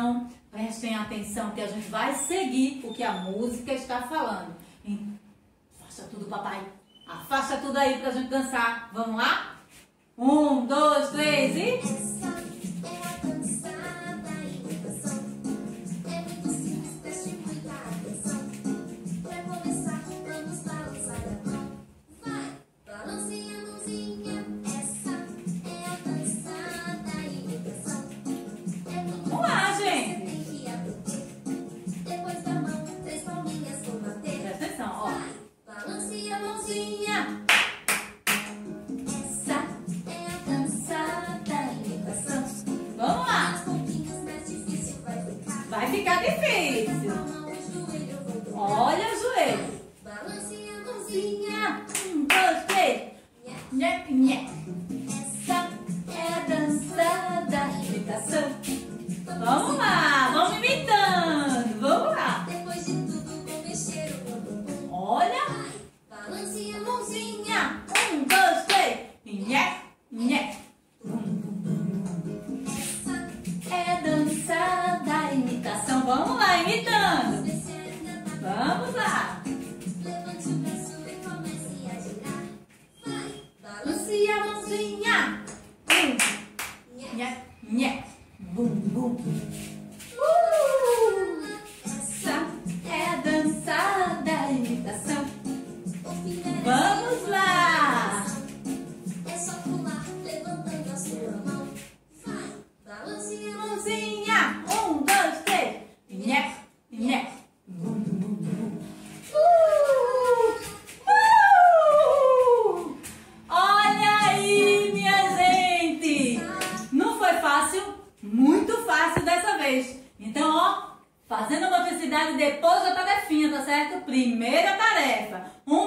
atenção, prestem atenção que a gente vai seguir o que a música está falando. Afasta tudo, papai. Afasta tudo aí pra gente dançar. Vamos lá? 1, 2, 3 e... Essa é a dança da imitação. É muito simples, preste muita atenção. Pra começar, vamos balançar a mão. Vai, balance a mãozinha. Essa é a dança da imitação. É muito Vamos lá, simples, gente. você tem que aprender. Depois da mão, 3 palminhas vão bater. Presta atenção, ó. Vai, balance a mãozinha. Essa é a dança da imitação. Vamos lá. Aos pouquinhos mais difícil vai ficar. Vai ficar difícil. Olha o joelho. Balance a mãozinha. 1, 2, 3. Nhé, nhé. Essa é a dança da imitação. Vamos lá, vamos imitando. Vamos lá. Depois de tudo, vou mexer o bumbum. Olha. Balance a mãozinha. 1, 2, 3. Nhé, nhé. Essa É a dança da imitação. Vamos lá, imitando. você ainda tá. Vamos lá. Levante o braço e comece a girar. Vai, balance. Balance a mãozinha. Nhé, nhé. Bum, bum. Essa é a dança da imitação. Vamos lá. É só pular, levantando a sua mão. Vai, balance a mão. Mãozinha. 1, 2, 3. Nhé, nhé. Bum, bum, bum. Olha aí, minha gente. Não foi fácil? Muito fácil dessa vez. Então, ó, fazendo a motricidade depois da tarefinha, tá certo? Primeira tarefa. 1,